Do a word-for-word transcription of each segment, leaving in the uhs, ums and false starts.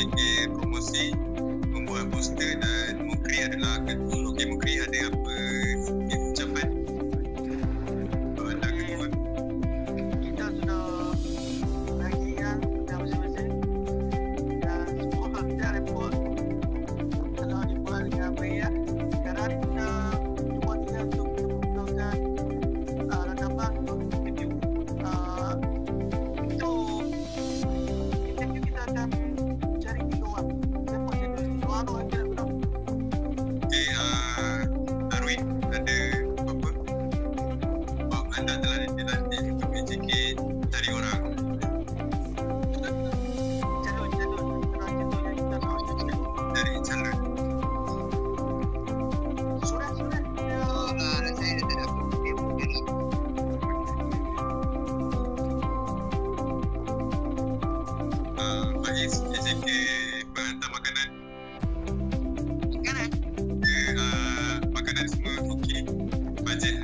K promosi membuat poster dan Mukri adalah ketua. Okey, Mukri ada apa sikit ucapan? Kalau anda ketua. Kita sudah bagi yang dah masing-masing dan semua kita report telah dibuat dengan baik. Sekarang kita cuba kita untuk menggunakan uh, rakaman untuk interview. Uh, untuk interview kita akan cari tiga orang. Siapa yang tiga orang orang tidak tahu. Okey, uh, Arwin ada apa? Sebab anda telah dilantik untuk P J K cari orang. Calon-calon orang calon yang kita tahu. Dari calon. Surat-surat dia Saya tak ada problem dari Uh, bagi P J K penghantar makanan makanan. ke uh, makanan semua okey. Bajet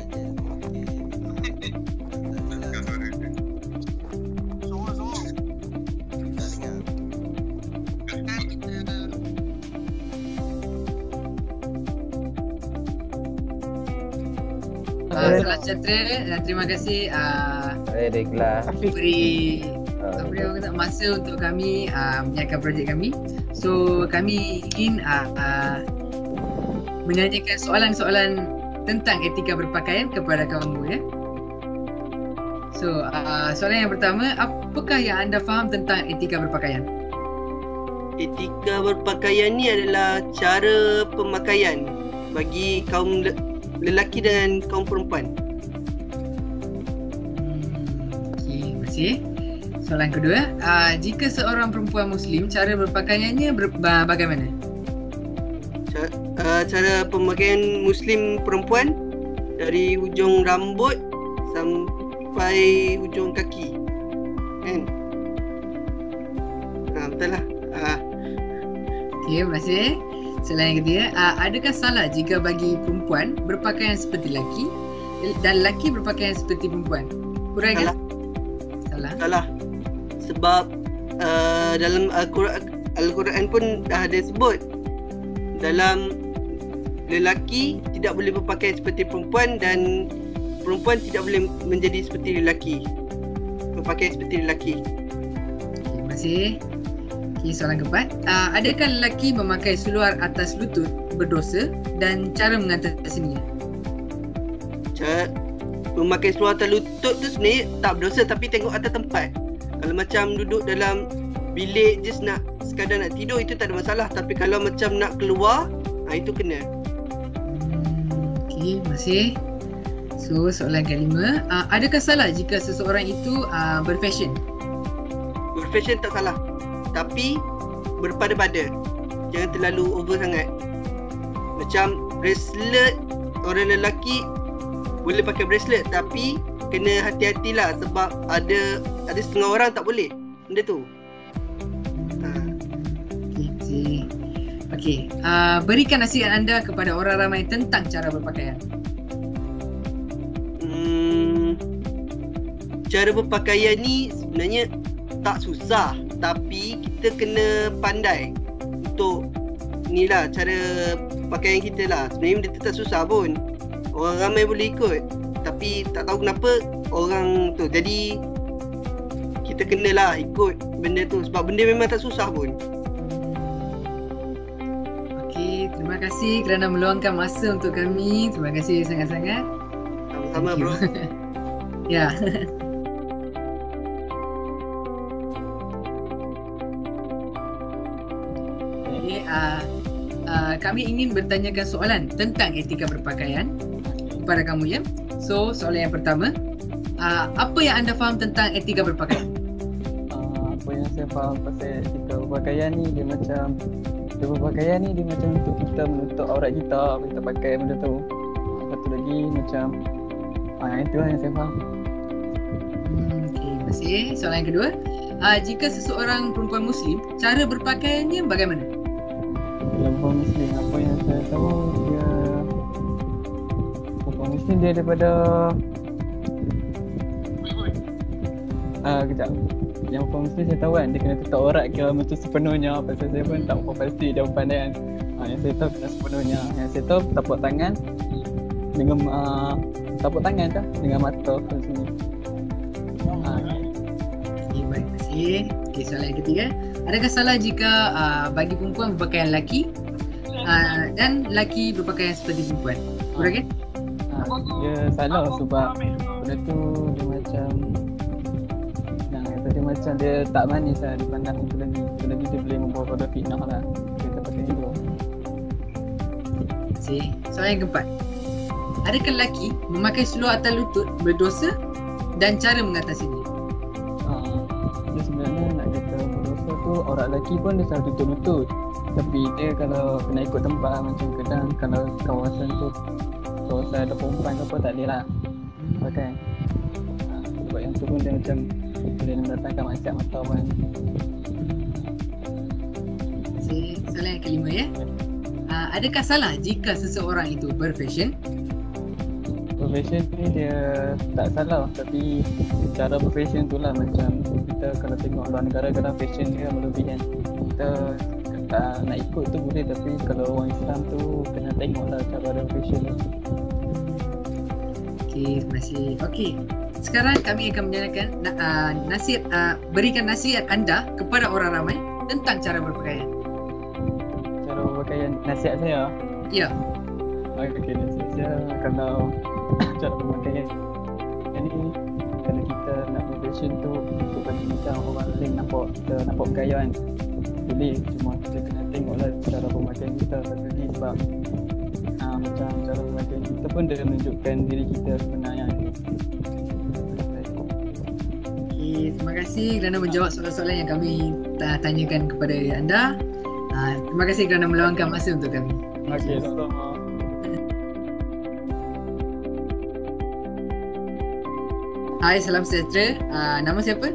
dengar suara dia. semua-semua. Uh, Salam sejahtera dan terima kasih uh, Baiklah. beri apa dia kata, masa untuk kami uh, menyiapkan projek kami. So kami ingin uh, uh, menanyakan soalan-soalan tentang etika berpakaian kepada kamu ya. So uh, soalan yang pertama, apakah yang anda faham tentang etika berpakaian? Etika berpakaian ni adalah cara pemakaian bagi kaum le- lelaki dan kaum perempuan. Hmm, okey, terima kasih. Soalan kedua, uh, jika seorang perempuan Muslim, cara berpakaiannya ber- ba- bagaimana? Cara, uh, cara pemakaian Muslim perempuan dari hujung rambut sampai hujung kaki. Kan? Ha, betul lah. Ha. Okey, terima kasih. Soalan yang ketiga, uh, adakah salah jika bagi perempuan berpakaian seperti lelaki dan lelaki berpakaian seperti perempuan? Kurang Salah. Salah. Salah. Sebab uh, dalam Al-Quran, Al-Quran pun dah ada sebut dalam lelaki tidak boleh berpakaian seperti perempuan dan perempuan tidak boleh menjadi seperti lelaki, berpakaian seperti lelaki. Okay, terima kasih. Okay, soalan keempat, uh, adakah lelaki memakai seluar atas lutut berdosa dan cara mengatasinya? Cara memakai seluar atas lutut tu sebenarnya tak berdosa, tapi tengok atas tempat. Kalau macam duduk dalam bilik just nak sekadar nak tidur, itu tak ada masalah. Tapi kalau macam nak keluar, ha, itu kena. Hmm, okay, terima kasih. So, soalan kelima, uh, adakah salah jika seseorang itu uh, berfashion? Berfashion tak salah, tapi berpada-pada. Jangan terlalu over sangat. Macam bracelet, orang lelaki boleh pakai bracelet, tapi kena hati-hatilah sebab ada ada setengah orang tak boleh benda tu. Ha. Okay, terima kasih. Okay, uh, berikan nasihat anda kepada orang ramai tentang cara berpakaian. Hmm, cara berpakaian ni sebenarnya tak susah, tapi kita kena pandai untuk ni lah cara pakaian kita lah. Sebenarnya benda tu tak susah pun, orang ramai boleh ikut, tapi tak tahu kenapa orang tu. Jadi kita kenalah ikut benda tu sebab benda memang tak susah pun. Okey, terima kasih kerana meluangkan masa untuk kami. Terima kasih sangat-sangat. Sama-sama bro. Ya. Jadi, uh, uh, kami ingin bertanyakan soalan tentang etika berpakaian kepada kamu ya. So, soalan yang pertama, uh, apa yang anda faham tentang etika berpakaian? Uh, apa yang saya faham pasal etika berpakaian ni, dia macam etika berpakaian ni dia macam untuk kita menutup aurat kita, kita pakai benda tu. Lepas tu lagi macam ah, itu lah yang saya faham. Hmm, okay, terima kasih. Soalan yang kedua, uh, jika seseorang perempuan Muslim, cara berpakaiannya bagaimana? Dalam perempuan Muslim, apa yang saya tahu dia perempuan Muslim dia daripada ah uh, kejap yang perempuan Muslim saya tahu kan dia kena tutup aurat kira macam sepenuhnya. Pasal saya pun tak apa pasti jawapan dia kan. Ha, yang saya tahu kena sepenuhnya. Yang saya tahu tapak tangan dengan uh, tapak tangan tu dengan mata kat sini. Ha. Okay, baik, terima kasih. Okay, soalan yang ketiga. Adakah salah jika uh, bagi perempuan berpakaian lelaki uh, dan lelaki berpakaian seperti perempuan? Betul kan? Ha, dia salah sebab benda tu dia macam nak kata dia macam dia tak manis lah dipandang itu lagi. Itu lagi dia boleh membawa pada fitnah lah. Kita pakai itu. Terima kasih. Soalan yang keempat. Adakah lelaki memakai seluar atas lutut berdosa dan cara mengatasinya? Ha, dia sebenarnya nak kata berdosa tu orang lelaki pun dia selalu tutup lutut. Tapi dia kalau kena ikut tempat macam kadang kalau kawasan tu kawasan ada perempuan ke apa tak boleh lah pakai. Ha, sebab yang tu pun dia macam boleh mendatangkan maksiat mata pun. Terima kasih. Soalan yang kelima ya. Uh, adakah salah jika seseorang itu berfashion? Profession ni dia tak salah tapi cara berfashion tu lah macam kita kalau tengok luar negara kadang fashion dia berlebihan. Kita tak nak ikut tu boleh tapi kalau orang Islam tu kena tengok lah cara dia fashion tu. Okey, terima kasih. Okey. Sekarang kami akan menyatakan uh, nasihat uh, berikan nasihat anda kepada orang ramai tentang cara berpakaian. Cara berpakaian nasihat saya. Ya. Okey, nasihat saya kalau cara berpakaian ni kalau kita nak berfashion tu untuk bagi macam orang lain nampak kita nampak bergaya kan boleh, cuma kita kena tengoklah cara berpakaian kita tadi sebab ha, macam cara berpakaian kita pun dia menunjukkan diri kita sebenarnya. Okey, terima kasih kerana menjawab soalan-soalan yang kami uh, tanyakan kepada anda. Uh, terima kasih kerana meluangkan masa untuk kami. Okey, sama-sama. Hai, salam sejahtera. Uh, nama siapa?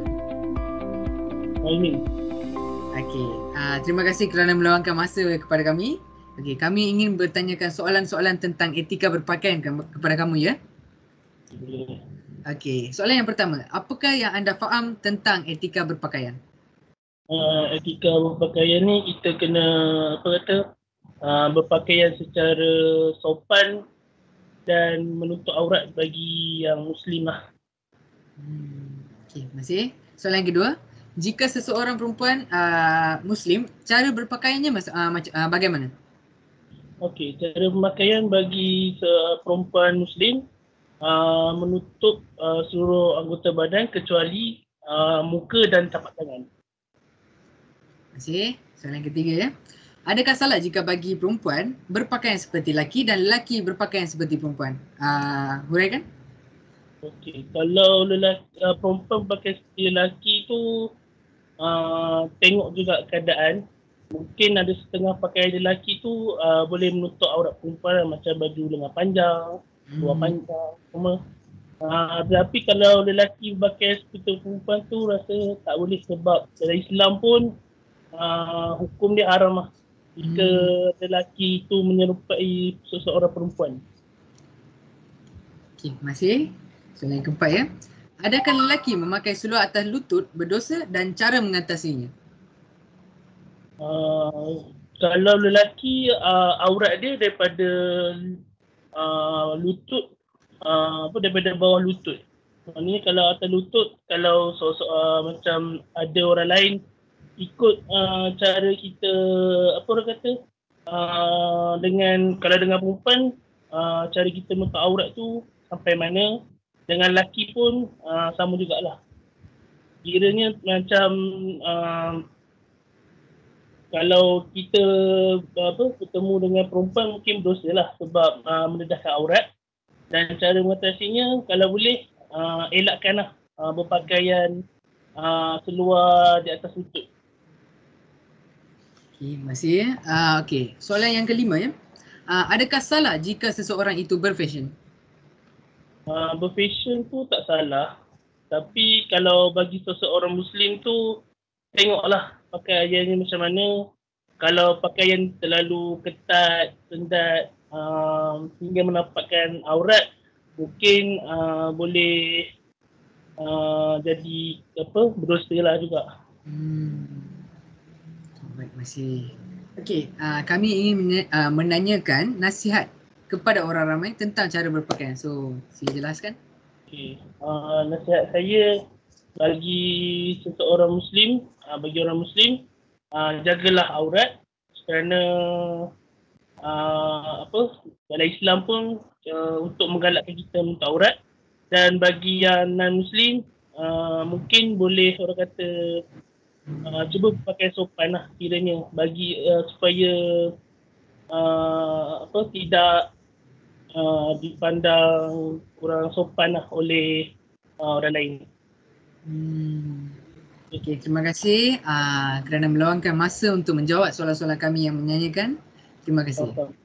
Amin. Okey, uh, terima kasih kerana meluangkan masa kepada kami. Okey, kami ingin bertanyakan soalan-soalan tentang etika berpakaian ke- kepada kamu ya. Okey, soalan yang pertama, apakah yang anda faham tentang etika berpakaian? Uh, etika berpakaian ni kita kena apa kata uh, berpakaian secara sopan dan menutup aurat bagi yang Muslim lah. Hmm. Okey, terima kasih. Soalan yang kedua, jika seseorang perempuan uh, Muslim, cara berpakaiannya mas- uh, mac- uh, bagaimana? Okey, cara berpakaian bagi se- perempuan Muslim uh, menutup uh, seluruh anggota badan kecuali uh, muka dan tapak tangan. Terima kasih. Soalan yang ketiga ya. Adakah salah jika bagi perempuan berpakaian seperti lelaki dan lelaki berpakaian seperti perempuan? Uh, huraikan? Okey, kalau lelaki, uh, perempuan pakai seperti lelaki tu uh, tengok juga keadaan. Mungkin ada setengah pakaian lelaki tu uh, boleh menutup aurat perempuan macam baju lengan panjang, luar panjang, semua. Uh, tapi kalau lelaki pakai seperti perempuan tu rasa tak boleh sebab dalam Islam pun uh, hukum dia haram lah jika hmm. lelaki tu menyerupai seseorang perempuan. Okey, terima kasih. Soalan yang keempat ya. Adakah lelaki memakai seluar atas lutut berdosa dan cara mengatasinya? Uh, kalau lelaki uh, aurat dia daripada uh, lutut uh, apa daripada bawah lutut. Maknanya kalau atas lutut, kalau so, so, uh, macam ada orang lain ikut uh, cara kita apa orang kata uh, dengan kalau dengan perempuan uh, cara kita menutup aurat tu sampai mana, dengan lelaki pun uh, sama jugalah. Kiranya macam uh, kalau kita apa bertemu dengan perempuan mungkin berdosa lah sebab uh, mendedahkan aurat, dan cara mengatasinya kalau boleh uh, elakkanlah uh, berpakaian uh, seluar di atas lutut. Okey, terima kasih ya. Uh, Okey, soalan yang kelima ya. Uh, adakah salah jika seseorang itu berfashion? Uh, berfashion tu tak salah, tapi kalau bagi seseorang Muslim tu tengoklah pakaiannya macam mana. Kalau pakaian terlalu ketat, sendat uh, hingga menampakkan aurat, mungkin uh, boleh uh, jadi apa berdosa lah juga. Hmm. Baik, masih. Okey, uh, kami ingin menya- uh, menanyakan nasihat kepada orang ramai tentang cara berpakaian. So, sila jelaskan. Okay. Uh, nasihat saya bagi seseorang Muslim, uh, bagi orang Muslim, uh, jagalah aurat kerana uh, apa dalam Islam pun uh, untuk menggalakkan kita menutup aurat, dan bagi yang non-Muslim uh, mungkin boleh orang kata uh, cuba pakai sopan lah kiranya bagi uh, supaya uh, apa tidak uh, dipandang kurang sopan lah oleh uh, orang lain. Hmm. Okey, terima kasih uh, kerana meluangkan masa untuk menjawab soalan-soalan kami yang menyanyikan. Terima kasih. Sama-sama.